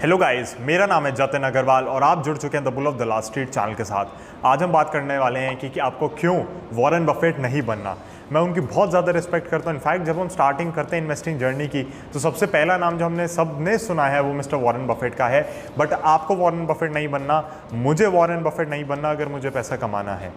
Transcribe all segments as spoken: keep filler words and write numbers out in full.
Hello guys, मेरा नाम है जतिन अग्रवाल और आप जुड़ चुके हैं the bull of the last street channel के साथ। आज हम बात करने वाले हैं कि, कि आपको क्यों वॉरेन बफेट नहीं बनना। मैं उनकी बहुत ज़्यादा रिस्पेक्ट करता हूँ। इनफैक्ट जब हम स्टार्टिंग करते हैं इन्वेस्टिंग जर्नी की तो सबसे पहला नाम जो हमने सब ने सुना है वो मिस्टर वॉरेन बफेट का है। बट आपको वॉरेन बफेट नहीं बनना, मुझे वॉरेन बफेट नहीं बनना अगर मुझे पैसा कमाना है।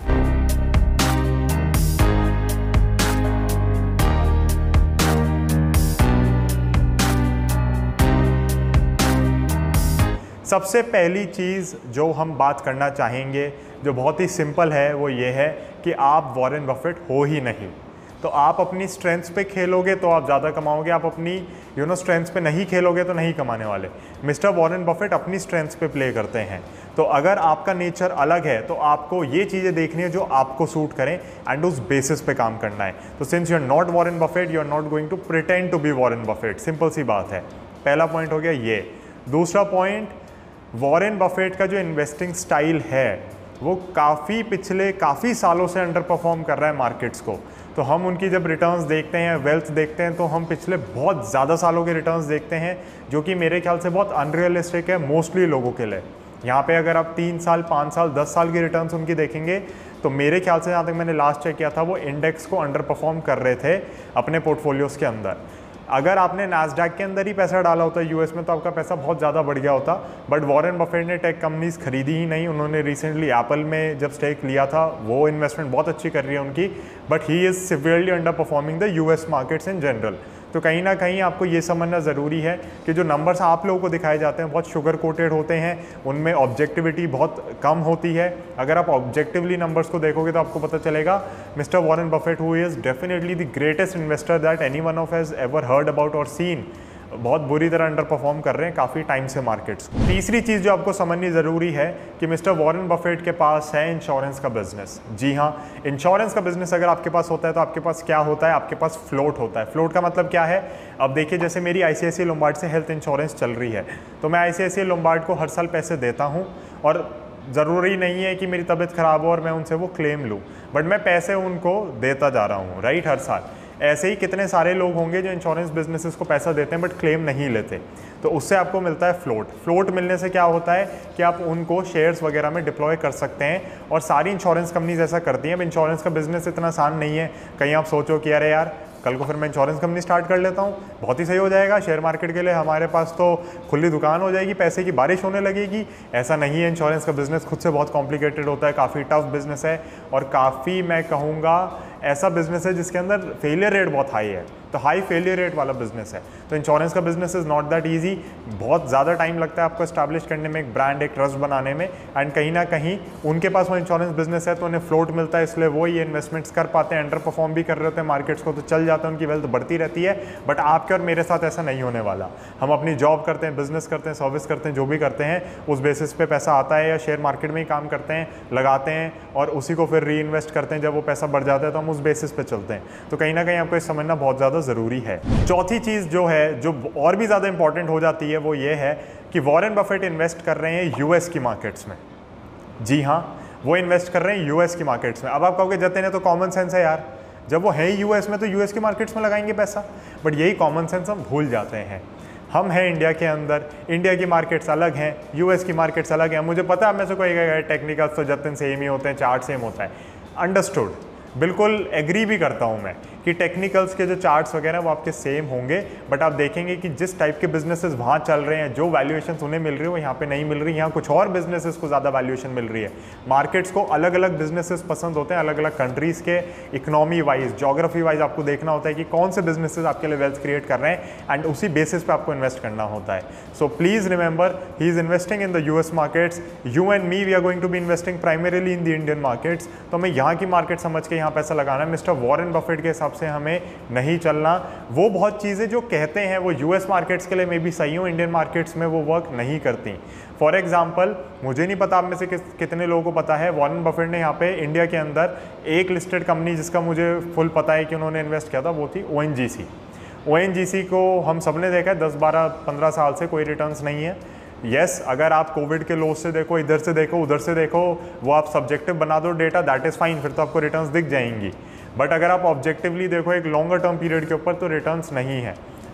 सबसे पहली चीज़ जो हम बात करना चाहेंगे जो बहुत ही सिंपल है वो ये है कि आप वॉरेन बफेट हो ही नहीं। तो आप अपनी स्ट्रेंथ्स पे खेलोगे तो आप ज़्यादा कमाओगे, आप अपनी यू नो स्ट्रेंथ्स पे नहीं खेलोगे तो नहीं कमाने वाले। मिस्टर वॉरेन बफेट अपनी स्ट्रेंथ्स पे प्ले करते हैं। तो अगर आपका नेचर अलग है तो आपको ये चीज़ें देखनी है जो आपको सूट करें एंड उस बेसिस पे काम करना है। तो since you are not Warren Buffett, you are not going to pretend to be Warren Buffett. Simple सी बात है। पहला पॉइंट हो गया ये। दूसरा पॉइंट, वॉरेन बफेट का जो इन्वेस्टिंग स्टाइल है वो काफ़ी पिछले काफ़ी सालों से अंडर परफॉर्म कर रहा है मार्केट्स को। तो हम उनकी जब रिटर्न्स देखते हैं, वेल्थ देखते हैं, तो हम पिछले बहुत ज़्यादा सालों के रिटर्न्स देखते हैं जो कि मेरे ख्याल से बहुत अनरियलिस्टिक है मोस्टली लोगों के लिए। यहाँ पे अगर आप तीन साल, पाँच साल, दस साल की रिटर्न्स उनकी देखेंगे तो मेरे ख्याल से जहाँ तक मैंने लास्ट चेक किया था वो इंडेक्स को अंडर परफॉर्म कर रहे थे अपने पोर्टफोलियोज़ के अंदर। अगर आपने नैस्डैक के अंदर ही पैसा डाला होता यूएस में तो आपका पैसा बहुत ज़्यादा बढ़ गया होता। बट वॉरेन बफेट ने टेक कंपनीज खरीदी ही नहीं। उन्होंने रिसेंटली एप्पल में जब स्टेक लिया था, वो इन्वेस्टमेंट बहुत अच्छी कर रही है उनकी, but he is severely underperforming the US markets in general. तो कहीं ना कहीं आपको ये समझना ज़रूरी है कि जो नंबर्स आप लोगों को दिखाए जाते हैं बहुत शुगर कोटेड होते हैं, उनमें ऑब्जेक्टिविटी बहुत कम होती है। अगर आप ऑब्जेक्टिवली नंबर्स को देखोगे तो आपको पता चलेगा mister Warren Buffett who is definitely the greatest investor that any one of has ever heard about और सीन, बहुत बुरी तरह अंडर परफॉर्म कर रहे हैं काफ़ी टाइम से मार्केट्स। तीसरी चीज़ जो आपको समझनी ज़रूरी है कि मिस्टर वॉरेन बफेट के पास है इंश्योरेंस का बिजनेस। जी हाँ, इंश्योरेंस का बिजनेस अगर आपके पास होता है तो आपके पास क्या होता है, आपके पास फ्लोट होता है। फ्लोट का मतलब क्या है? अब देखिए, जैसे मेरी आईसीआईसीआई लोम्बार्ड से हेल्थ इंश्योरेंस चल रही है तो मैं आईसीआईसीआई लोम्बार्ड को हर साल पैसे देता हूँ और ज़रूरी नहीं है कि मेरी तबीयत ख़राब हो और मैं उनसे वो क्लेम लूँ, बट मैं पैसे उनको देता जा रहा हूँ, राइट, हर साल। ऐसे ही कितने सारे लोग होंगे जो इंश्योरेंस बिजनेसेस को पैसा देते हैं बट क्लेम नहीं लेते, तो उससे आपको मिलता है फ्लोट। फ्लोट मिलने से क्या होता है कि आप उनको शेयर्स वगैरह में डिप्लॉय कर सकते हैं और सारी इंश्योरेंस कंपनीज ऐसा करती हैं। अब इंश्योरेंस का बिजनेस इतना आसान नहीं है। कहीं आप सोचो कि अरे यार कल को फिर मैं इंश्योरेंस कंपनी स्टार्ट कर लेता हूँ, बहुत ही सही हो जाएगा, शेयर मार्केट के लिए हमारे पास तो खुली दुकान हो जाएगी, पैसे की बारिश होने लगेगी। ऐसा नहीं है। इंश्योरेंस का बिजनेस खुद से बहुत कॉम्प्लिकेटेड होता है, काफ़ी टफ बिजनेस है और काफ़ी मैं कहूँगा ऐसा बिजनेस है जिसके अंदर फेलियर रेट बहुत हाई है। तो हाई फेलियर रेट वाला बिजनेस है। तो इंश्योरेंस का business is not that easy. बहुत ज़्यादा टाइम लगता है आपको एस्टैब्लिश करने में, एक ब्रांड, एक ट्रस्ट बनाने में। एंड कहीं ना कहीं उनके पास वो इंश्योरेंस बिजनेस है तो उन्हें फ्लोट मिलता है, इसलिए वो ये इन्वेस्टमेंट्स कर पाते हैं, अंडर परफॉर्म भी कर रहे होते हैं मार्केट्स को, तो चल जाते हैं, उनकी वेल्थ बढ़ती रहती है। बट आपके और मेरे साथ ऐसा नहीं होने वाला। हम अपनी जॉब करते हैं, बिजनेस करते हैं, सर्विस करते हैं, जो भी करते हैं उस बेसिस पे पैसा आता है, या शेयर मार्केट में ही काम करते हैं, लगाते हैं और उसी को फिर री इन्वेस्ट करते हैं। जब वो पैसा बढ़ जाता है तो हम उस बेसिस पे चलते हैं। तो कहीं ना कहीं आपको ये समझना बहुत ज़्यादा ज़रूरी है। चौथी चीज़ जो है, जो और भी ज़्यादा इंपॉर्टेंट हो जाती है, वो ये है कि वॉरेन बफेट इन्वेस्ट कर रहे हैं यूएस की मार्केट्स में। जी हाँ, वो इन्वेस्ट कर रहे हैं यूएस की मार्केट्स में। अब आप कहोगे जतिन ने तो कॉमन सेंस है यार, जब वो है यूएस में तो यूएस की मार्केट्स में लगाएंगे पैसा। बट यही कॉमन सेंस हम भूल जाते हैं। हम हैं इंडिया के अंदर, इंडिया की मार्केट्स अलग हैं, यूएस की मार्केट्स अलग हैं। मुझे पता है आप में से कोई कहेगा टेक्निकल तो जतिन सेम ही होते हैं, चार्ट सेम होता है। अंडरस्टूड, बिल्कुल एग्री भी करता हूँ मैं कि टेक्निकल्स के जो चार्ट्स वगैरह वो आपके सेम होंगे। बट आप देखेंगे कि जिस टाइप के बिजनेसेस वहाँ चल रहे हैं, जो वैल्यूएशंस उन्हें मिल रही है वो यहाँ पे नहीं मिल रही। यहाँ कुछ और बिजनेसेस को ज़्यादा वैल्यूएशन मिल रही है। मार्केट्स को अलग अलग बिजनेसेस पसंद होते हैं, अलग अलग कंट्रीज़ के इकोनॉमी वाइज, जोग्राफी वाइज आपको देखना होता है कि कौन से बिजनेसेस आपके लिए वेल्थ क्रिएट कर रहे हैं एंड उसी बेसिस पे आपको इन्वेस्ट करना होता है। So please remember, he is investing in the US markets. You and me, we are going to be investing primarily in the Indian markets. तो हमें यहाँ की मार्केट समझ के यहाँ पैसा लगाना है। मिस्टर वॉरेन बफेट के हिसाब से हमें नहीं चलना। वो बहुत चीज़ें जो कहते हैं वो यूएस मार्केट्स के लिए मे बी सही हो, इंडियन मार्केट्स में वो वर्क नहीं करती। फॉर एग्जांपल, मुझे नहीं पता आप में से कि, कितने लोगों को पता है, वॉरेन बफेट ने यहाँ पे इंडिया के अंदर एक लिस्टेड कंपनी जिसका मुझे फुल पता है कि उन्होंने इन्वेस्ट किया था, वो थी ओएनजीसी। ओएनजीसी को हम सब ने देखा है दस बारह पंद्रह साल से कोई रिटर्न्स नहीं है। यस yes, अगर आप कोविड के लोस से देखो, इधर से देखो, उधर से देखो, वो आप सब्जेक्टिव बना दो डेटा, दैट इज़ फाइन, फिर तो आपको रिटर्न्स दिख जाएंगी। बट अगर आप ऑब्जेक्टिवली देखो एक लॉन्गर टर्म पीरियड के ऊपर तो रिटर्न्स नहीं है।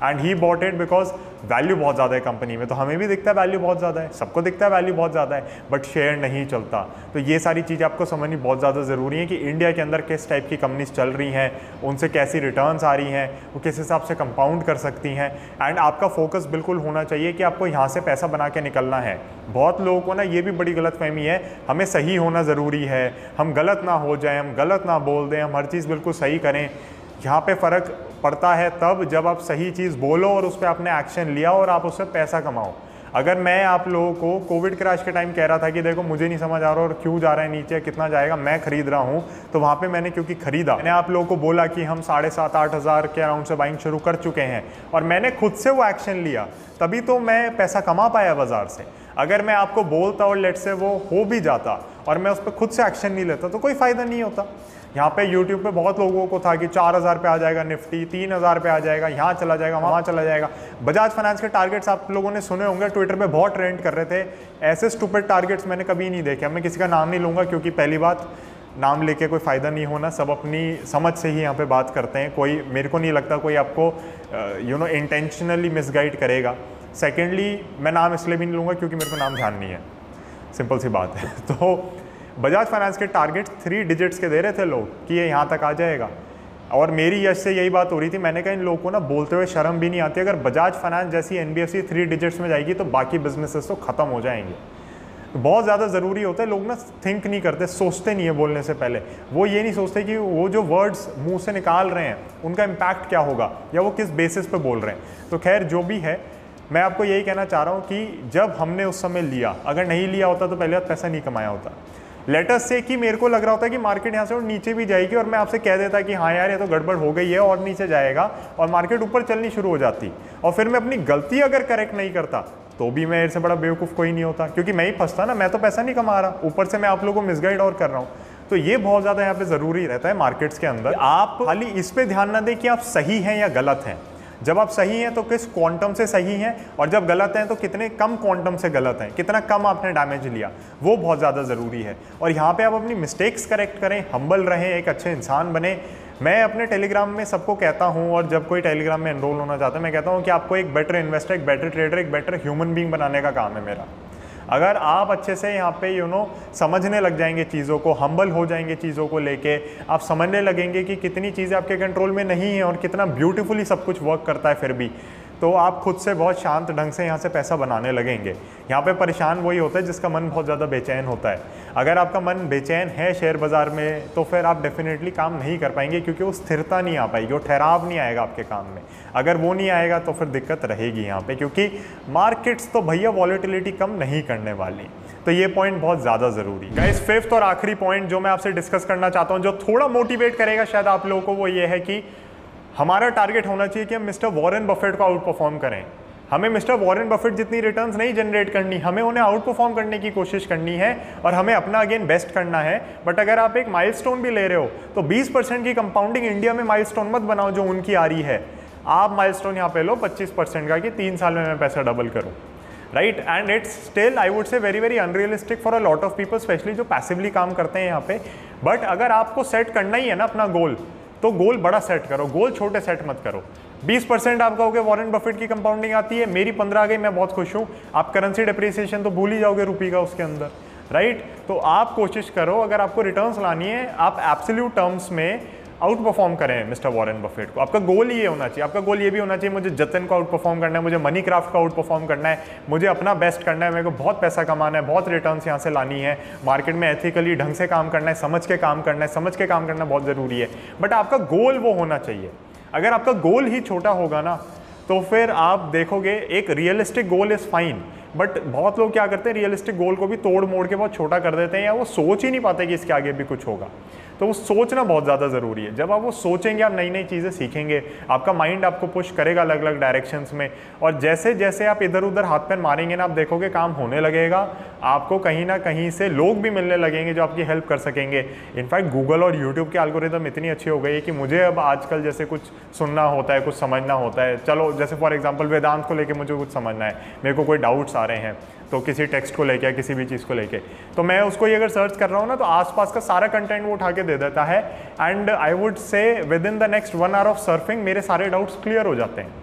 And he bought it because value बहुत ज़्यादा है कंपनी में। तो हमें भी दिखता है वैल्यू बहुत ज़्यादा है, सबको दिखता है वैल्यू बहुत ज़्यादा है, बट शेयर नहीं चलता। तो ये सारी चीज़ें आपको समझनी बहुत ज़्यादा ज़रूरी है कि इंडिया के अंदर किस टाइप की कंपनीज चल रही हैं, उनसे कैसी रिटर्न्स आ रही हैं, वो किस हिसाब से कंपाउंड कर सकती हैं। एंड आपका फोकस बिल्कुल होना चाहिए कि आपको यहाँ से पैसा बना के निकलना है। बहुत लोगों को ना ये भी बड़ी गलतफहमी है, हमें सही होना ज़रूरी है, हम गलत ना हो जाएं, हम गलत ना बोल दें, हम हर चीज़ बिल्कुल सही करें। यहाँ पे फ़र्क पड़ता है तब जब आप सही चीज़ बोलो और उस पर आपने एक्शन लिया और आप उससे पैसा कमाओ। अगर मैं आप लोगों को कोविड क्रैश के टाइम कह रहा था कि देखो मुझे नहीं समझ आ रहा और क्यों जा रहा है नीचे, कितना जाएगा, मैं खरीद रहा हूँ, तो वहाँ पे मैंने क्योंकि खरीदा, मैंने आप लोगों को बोला कि हम साढ़े सात आठ हज़ार के अराउंड से बाइंग शुरू कर चुके हैं और मैंने खुद से वो एक्शन लिया, तभी तो मैं पैसा कमा पाया बाज़ार से। अगर मैं आपको बोलता और लेट से वो हो भी जाता और मैं उस पर खुद से एक्शन नहीं लेता तो कोई फ़ायदा नहीं होता। यहाँ पे यूट्यूब पे बहुत लोगों को था कि चार हज़ार पे आ जाएगा निफ्टी, तीन हज़ार पे आ जाएगा, यहाँ चला जाएगा, वहाँ चला जाएगा। बजाज फाइनेंस के टारगेट्स आप लोगों ने सुने होंगे, ट्विटर पे बहुत ट्रेंड कर रहे थे। ऐसे स्टूपिड टारगेट्स मैंने कभी नहीं देखे। मैं किसी का नाम नहीं लूँगा क्योंकि पहली बात, नाम लेके कोई फ़ायदा नहीं होना, सब अपनी समझ से ही यहाँ पे बात करते हैं। कोई, मेरे को नहीं लगता कोई आपको यू नो इंटेंशनली मिसगाइड करेगा। सेकेंडली, मैं नाम इसलिए भी नहीं लूँगा क्योंकि मेरे को नाम जाननी है, सिंपल सी बात है। तो बजाज फाइनेंस के टारगेट थ्री डिजिट्स के दे रहे थे लोग कि ये यहाँ तक आ जाएगा, और मेरी यश से यही बात हो रही थी। मैंने कहा इन लोगों को ना बोलते हुए शर्म भी नहीं आती। अगर बजाज फाइनेंस जैसी एनबीएफसी थ्री डिजिट्स में जाएगी तो बाकी बिजनेसेस तो ख़त्म हो जाएंगे। तो बहुत ज़्यादा ज़रूरी होता है, लोग ना थिंक नहीं करते, सोचते नहीं है बोलने से पहले। वो ये नहीं सोचते कि वो जो वर्ड्स मुंह से निकाल रहे हैं उनका इम्पैक्ट क्या होगा या वो किस बेसिस पे बोल रहे हैं। तो खैर जो भी है, मैं आपको यही कहना चाह रहा हूँ कि जब हमने उस समय लिया, अगर नहीं लिया होता तो पहले पैसा नहीं कमाया होता। लेटस से कि मेरे को लग रहा होता है कि मार्केट यहाँ से और नीचे भी जाएगी और मैं आपसे कह देता कि हाँ यार ये तो गड़बड़ हो गई है और नीचे जाएगा, और मार्केट ऊपर चलनी शुरू हो जाती, और फिर मैं अपनी गलती अगर करेक्ट नहीं करता तो भी मेरे से बड़ा बेवकूफ़ कोई नहीं होता, क्योंकि मैं ही फंसता ना। मैं तो पैसा नहीं कमा रहा, ऊपर से मैं आप लोगों को मिसगाइड और कर रहा हूँ। तो ये बहुत ज़्यादा यहाँ पे ज़रूरी रहता है मार्केट्स के अंदर। आप खाली इस पर ध्यान ना दें कि आप सही हैं या गलत हैं। जब आप सही हैं तो किस क्वांटम से सही हैं, और जब गलत हैं तो कितने कम क्वांटम से गलत हैं, कितना कम आपने डैमेज लिया, वो बहुत ज़्यादा ज़रूरी है। और यहाँ पे आप अपनी मिस्टेक्स करेक्ट करें, हम्बल रहें, एक अच्छे इंसान बने। मैं अपने टेलीग्राम में सबको कहता हूँ, और जब कोई टेलीग्राम में एनरोल होना चाहता है मैं कहता हूँ कि आपको एक बेटर इन्वेस्टर, एक बेटर ट्रेडर, एक बेटर ह्यूमन बीइंग बनाने का काम है मेरा। अगर आप अच्छे से यहाँ पे यू नो समझने लग जाएंगे चीज़ों को, हम्बल हो जाएंगे चीज़ों को लेके, आप समझने लगेंगे कि कितनी चीज़ें आपके कंट्रोल में नहीं है और कितना ब्यूटीफुली सब कुछ वर्क करता है फिर भी, तो आप खुद से बहुत शांत ढंग से यहाँ से पैसा बनाने लगेंगे। यहाँ पे परेशान वही होता है जिसका मन बहुत ज़्यादा बेचैन होता है। अगर आपका मन बेचैन है शेयर बाज़ार में तो फिर आप डेफिनेटली काम नहीं कर पाएंगे, क्योंकि वो स्थिरता नहीं आ पाएगी, वो ठहराव नहीं आएगा आपके काम में। अगर वो नहीं आएगा तो फिर दिक्कत रहेगी यहाँ पे, क्योंकि मार्केट्स तो भैया वॉलेटिलिटी कम नहीं करने वाली। तो ये पॉइंट बहुत ज़्यादा ज़रूरी है। गाइस, फिफ्थ और आखिरी पॉइंट जो मैं आपसे डिस्कस करना चाहता हूँ, जो थोड़ा मोटिवेट करेगा शायद आप लोगों को, वो ये है कि हमारा टारगेट होना चाहिए कि हम मिस्टर वॉरेन बफेट को आउट परफॉर्म करें। हमें मिस्टर वॉरेन बफेट जितनी रिटर्न्स नहीं जनरेट करनी, हमें उन्हें आउट परफॉर्म करने की कोशिश करनी है और हमें अपना अगेन बेस्ट करना है। बट अगर आप एक माइलस्टोन भी ले रहे हो तो बीस परसेंट की कंपाउंडिंग इंडिया में माइलस्टोन मत बनाओ जो उनकी आ रही है। आप माइलस्टोन यहाँ पे लो पच्चीस परसेंट का कि तीन साल में मैं पैसा डबल करूँ, right. And it's still I would say very very unrealistic for a lot of people, specially जो पैसिवली काम करते हैं यहाँ पे। बट अगर आपको सेट करना ही है ना अपना गोल, तो गोल बड़ा सेट करो, गोल छोटे सेट मत करो। बीस परसेंट आप कहोगे वॉरेन बफेट की कंपाउंडिंग आती है, मेरी पंद्रह आ गई, मैं बहुत खुश हूँ। आप करेंसी डिप्रिसिएशन तो भूल ही जाओगे रुपये का उसके अंदर, राइट। तो आप कोशिश करो, अगर आपको रिटर्न्स लानी है, आप एब्सोल्यूट टर्म्स में आउट परफॉर्म करें मिस्टर वॉरेन बफेट को। आपका गोल ये होना चाहिए, आपका गोल ये भी होना चाहिए मुझे जतन को आउट परफॉर्म करना है, मुझे मनी क्राफ्ट को आउट परफॉर्म करना है, मुझे अपना बेस्ट करना है, मेरे को बहुत पैसा कमाना है, बहुत रिटर्न्स यहाँ से लानी है, मार्केट में एथिकली ढंग से काम करना है, समझ के काम करना है। समझ के काम करना बहुत ज़रूरी है, बट आपका गोल वो होना चाहिए। अगर आपका गोल ही छोटा होगा ना तो फिर आप देखोगे, एक realistic goal is fine, but बहुत लोग क्या करते हैं, रियलिस्टिक गोल को भी तोड़ मोड़ के बहुत छोटा कर देते हैं, या वो सोच ही नहीं पाते कि इसके आगे भी कुछ होगा। तो वो सोचना बहुत ज़्यादा ज़रूरी है। जब आप वो सोचेंगे, आप नई नई चीज़ें सीखेंगे, आपका माइंड आपको पुश करेगा अलग अलग डायरेक्शंस में, और जैसे जैसे आप इधर उधर हाथ पैर मारेंगे ना, आप देखोगे काम होने लगेगा, आपको कहीं ना कहीं से लोग भी मिलने लगेंगे जो आपकी हेल्प कर सकेंगे। इनफैक्ट गूगल और यूट्यूब की एल्गोरिदम इतनी अच्छी हो गई है कि मुझे अब आजकल जैसे कुछ सुनना होता है, कुछ समझना होता है, चलो जैसे फॉर एग्जाम्पल वेदांत को लेकर मुझे कुछ समझना है, मेरे को कोई डाउट्स आ रहे हैं, तो किसी टेक्स्ट को लेके या किसी भी चीज़ को लेके, तो मैं उसको ये अगर सर्च कर रहा हूँ ना, तो आसपास का सारा कंटेंट वो उठा के दे देता है। And I would say with in the next one hour of surfing मेरे सारे डाउट्स क्लियर हो जाते हैं।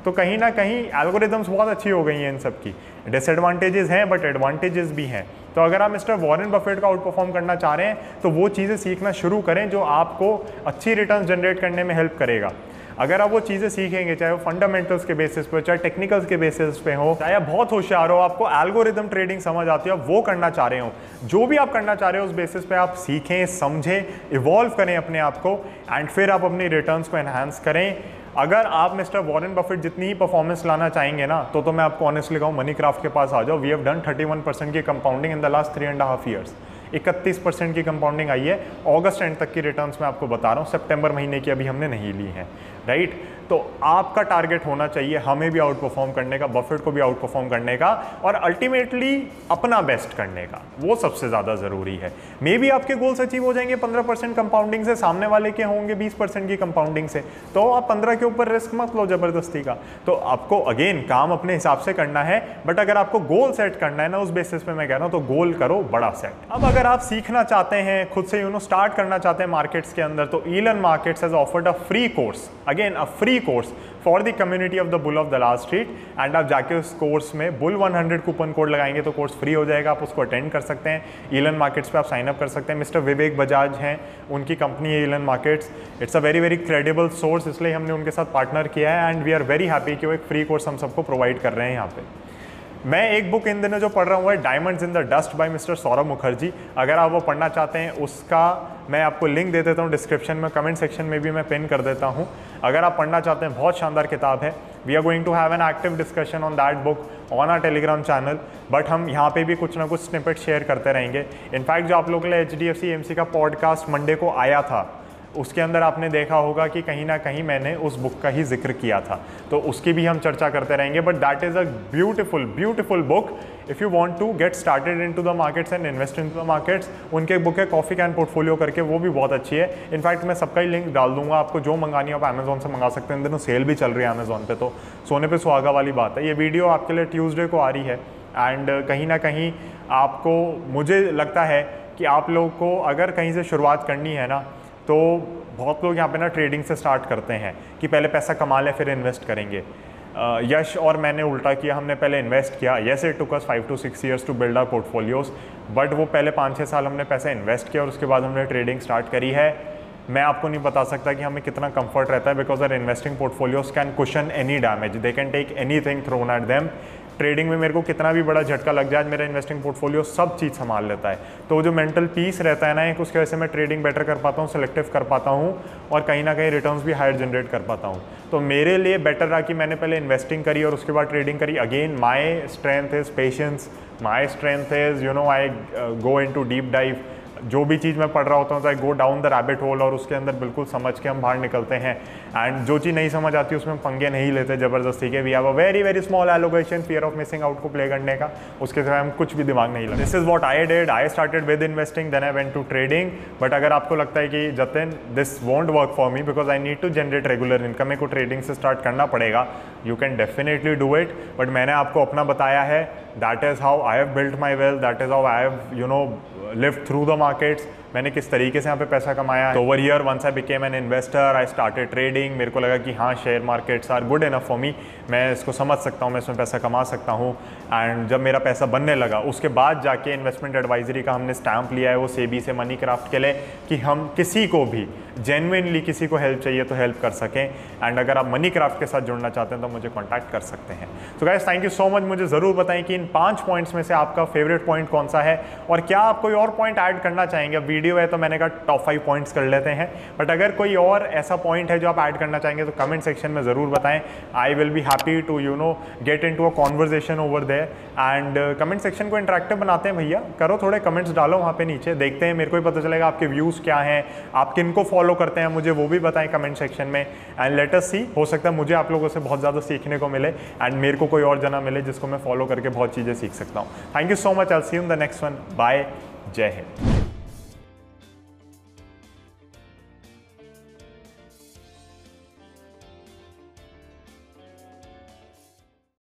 तो कहीं ना कहीं एल्गोरिदम्स बहुत अच्छी हो गई हैं इन सब की। डिसएडवांटेजेस हैं बट एडवांटेजेस भी हैं। तो अगर आप मिस्टर वॉरेन बफेट का आउट परफॉर्म करना चाह रहे हैं तो वो चीज़ें सीखना शुरू करें जो आपको अच्छी रिटर्न जनरेट करने में हेल्प करेगा। अगर आप वो चीज़ें सीखेंगे, चाहे वो फंडामेंटल्स के बेसिस पे, चाहे टेक्निकल्स के बेसिस पे हो, चाहे आप बहुत होशियार हो, आपको एल्गोरिदम ट्रेडिंग समझ आती है, आप वो करना चाह रहे हो, जो भी आप करना चाह रहे हो उस बेसिस पे आप सीखें, समझें, इवॉल्व करें अपने आप को एंड फिर आप अपनी रिटर्न्स को एनहांस करें। अगर आप मिस्टर वॉरेन बफेट जितनी ही परफॉर्मेंस लाना चाहेंगे ना तो तो मैं आपको ऑनेस्टली कहूँ मनी क्राफ्ट के पास आ जाओ। We have done thirty one percent की compounding in the last three and half years. इकतीस परसेंट की कंपाउंडिंग आई है। अगस्त एंड तक की रिटर्न्स मैं आपको बता रहा हूँ, सितंबर महीने की अभी हमने नहीं ली है, राइट। तो आपका टारगेट होना चाहिए हमें भी आउट परफॉर्म करने का, बफेट को भी आउट परफॉर्म करने का और अल्टीमेटली अपना बेस्ट करने का, वो सबसे ज़्यादा ज़रूरी है। मे बी आपके गोल्स अचीव हो जाएंगे पंद्रह परसेंट कंपाउंडिंग से, सामने वाले के होंगे बीस परसेंट की कंपाउंडिंग से, तो आप पंद्रह के ऊपर रिस्क मत लो ज़बरदस्ती का। तो आपको अगेन काम अपने हिसाब से करना है, बट अगर आपको गोल सेट करना है ना उस बेसिस पे मैं कह रहा हूँ तो गोल करो बड़ा सेट। अब अगर आप सीखना चाहते हैं, खुद से यू नो स्टार्ट करना चाहते हैं मार्केट्स के अंदर, तो Elearn markets has offered a free course, again a free course for the community of the bull of Dalal street. And आप जाके उस कोर्स में बुल हंड्रेड कूपन कोड लगाएंगे तो कोर्स फ्री हो जाएगा, आप उसको अटेंड कर सकते हैं। ईलन मार्केट्स पे आप साइन अप कर सकते हैं। मिस्टर विवेक बजाज हैं, उनकी कंपनी है Elearn markets. It's a very very credible source, इसलिए हमने उनके साथ पार्टनर किया है and we are very happy कि वो एक फ्री कोर्स हम सबको प्रोवाइड कर रहे हैं यहाँ पे। मैं एक बुक इन दिनों जो पढ़ रहा हूँ है diamonds in the dust by mister Saurabh Mukherjee. अगर आप वो पढ़ना चाहते हैं उसका मैं आपको लिंक दे देता हूँ डिस्क्रिप्शन में, कमेंट सेक्शन में भी मैं पिन कर देता हूँ। अगर आप पढ़ना चाहते हैं, बहुत शानदार किताब है। We are going to have an active discussion on that book on our Telegram channel, but हम यहाँ पे भी कुछ ना कुछ स्निपेट शेयर करते रहेंगे। इनफैक्ट जो आप लोगों के लिए H D F C M C का पॉडकास्ट मंडे को आया था उसके अंदर आपने देखा होगा कि कहीं ना कहीं मैंने उस बुक का ही जिक्र किया था, तो उसकी भी हम चर्चा करते रहेंगे। But that is a beautiful beautiful book if you want to get started into the markets and invest into the markets. उनके बुक है कॉफ़ी कैन पोर्टफोलियो करके, वो भी बहुत अच्छी है। इनफैक्ट मैं सबका ही लिंक डाल दूंगा, आपको जो मंगानी है आप अमेजोन से मंगा सकते हैं। इन दिनों सेल भी चल रही है अमेजोन पे, तो सोने पे सुहागा वाली बात है। ये वीडियो आपके लिए ट्यूसडे को आ रही है एंड कहीं ना कहीं आपको, मुझे लगता है कि आप लोगों को अगर कहीं से शुरुआत करनी है ना, तो बहुत लोग यहाँ पे ना ट्रेडिंग से स्टार्ट करते हैं कि पहले पैसा कमा लें फिर इन्वेस्ट करेंगे। uh, यश और मैंने उल्टा किया, हमने पहले इन्वेस्ट किया। Yes it took us five to six years to build our portfolios, but वो पहले पाँच छः साल हमने पैसा इन्वेस्ट किया और उसके बाद हमने ट्रेडिंग स्टार्ट करी है। मैं आपको नहीं बता सकता कि हमें कितना कंफर्ट रहता है, because our investing portfolios can cushion any damage, they can take anything thrown at them. Trading में मेरे को कितना भी बड़ा झटका लग जाए, मेरा इन्वेस्टिंग पोर्टफोलियो सब चीज़ संभाल लेता है। तो जो मेंटल पीस रहता है ना एक, उसकी वजह से मैं ट्रेडिंग बेटर कर पाता हूँ, सेलेक्टिव कर पाता हूँ और कहीं ना कहीं रिटर्न्स भी हायर जनरेट कर पाता हूँ। तो मेरे लिए बेटर रहा कि मैंने पहले इन्वेस्टिंग करी और उसके बाद ट्रेडिंग करी। Again my strength is patience, my strength is you know I go in to deep dive. जो भी चीज़ मैं पढ़ रहा होता हूँ तो I go down the rabbit hole और उसके अंदर बिल्कुल समझ के हम बाहर निकलते हैं। एंड जो चीज़ नहीं समझ आती उसमें पंगे नहीं लेते ज़बरदस्ती के। We have a very very small allocation, fear of missing out को प्ले करने का, उसके सिवाय हम कुछ भी दिमाग नहीं लगता। This is what I did. I started with investing, then I went to trading. But अगर आपको लगता है कि Jatin this won't work for me because I need to generate regular income, मेरे को ट्रेडिंग से स्टार्ट करना पड़ेगा, you can definitely do it. But मैंने आपको अपना बताया है, that is how I have built my wealth, that is how I have you no lived through the markets. मैंने किस तरीके से यहाँ पे पैसा कमाया। तो over here once I became an investor, I started trading. मेरे को लगा कि हाँ share markets are good enough for me, मैं इसको समझ सकता हूँ, मैं इसमें पैसा कमा सकता हूँ। एंड जब मेरा पैसा बनने लगा उसके बाद जाके इन्वेस्टमेंट एडवाइजरी का हमने स्टैम्प लिया है वो सेबी से मनी क्राफ्ट के लिए, कि हम किसी को भी जेन्युइनली किसी को हेल्प चाहिए तो हेल्प कर सकें। एंड अगर आप मनी क्राफ्ट के साथ जुड़ना चाहते हैं तो मुझे कॉन्टैक्ट कर सकते हैं। तो guys thank you so much. मुझे ज़रूर बताएं कि इन पाँच पॉइंट्स में से आपका फेवरेट पॉइंट कौन सा है और क्या आप कोई और पॉइंट ऐड करना चाहेंगे। वीडियो है तो मैंने कहा टॉप फाइव पॉइंट्स कर लेते हैं, बट अगर कोई और ऐसा पॉइंट है जो आप ऐड करना चाहेंगे तो कमेंट सेक्शन में ज़रूर बताएं। I will be happy to you know get in to a conversation over there. And comment section को इंटरेक्टिव बनाते हैं भैया, करो थोड़े कमेंट्स डालो वहाँ पे नीचे, देखते हैं, मेरे को भी पता चलेगा आपके व्यूज़ क्या हैं, आप किन को फॉलो करते हैं, मुझे वो भी बताएं कमेंट सेक्शन में। एंड लेट अस सी, हो सकता है मुझे आप लोगों से बहुत ज़्यादा सीखने को मिले एंड मेरे को कोई और जना मिले जिसको मैं फॉलो करके बहुत चीज़ें सीख सकता हूँ। Thank you so much, I will see you in the next one. Bye, जय हिंद।